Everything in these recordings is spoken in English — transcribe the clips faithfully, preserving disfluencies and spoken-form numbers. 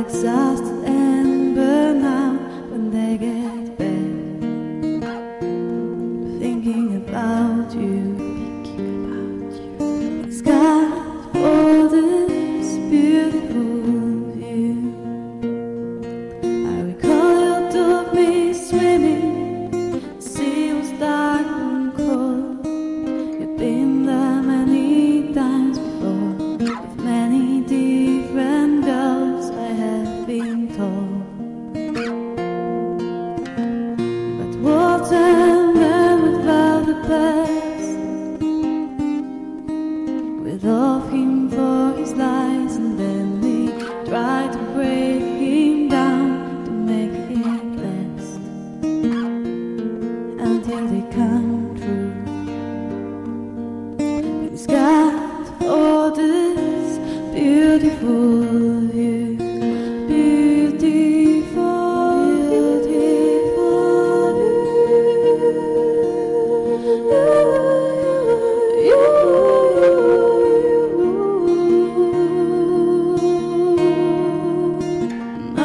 exhausted and burnt out when they get back, thinking about you, thinking about you. Thanks God for this beautiful view. I recall you took me swimming, the sea was dark and cold. You've been there many times before, with many different girls, I have been told. But what and then without the past, with of him for his lies, and then we try to break him down to make it last until they come true. Thanks God for this beautiful view. Beautiful, beautiful view. You, I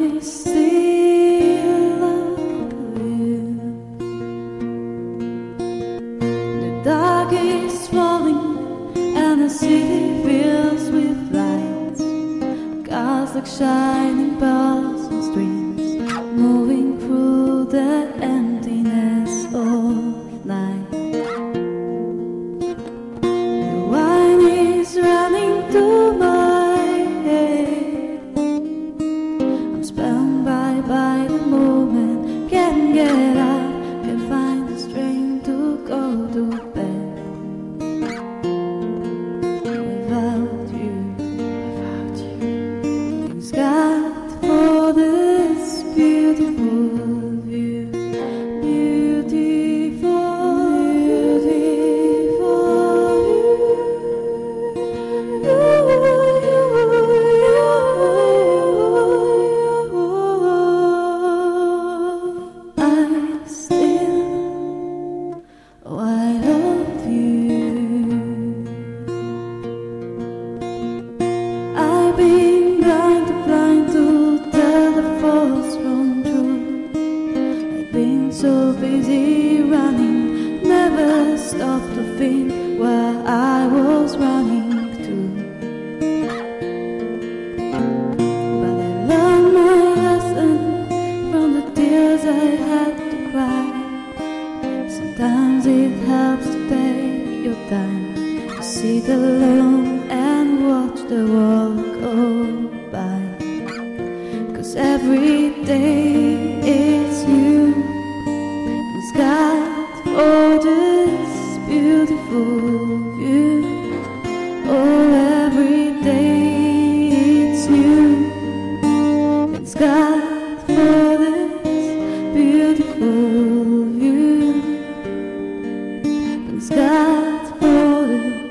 still love you. The dark is falling and the city fills with lights, cars like shining pearls on streets, moving through the emptiness of night. The wine is running to my head. I'm spellbound by, by the moment. Can't get up, can't find the strength to go to bed without you, without you. Thanks God for this beautiful view. Beautiful, beautiful view. I still, oh, I love you. I've been blind to blind to tell the false from true. I've been so busy running, never stopped to think where I was running to. But I learned my lesson from the tears I had to cry. Sometimes it helps to take your time to sit alone and watch the world go by. 'Cause every day is new. Thanks God for this beautiful view. Oh, every day it's new. Thanks God for this beautiful view. Thanks God for this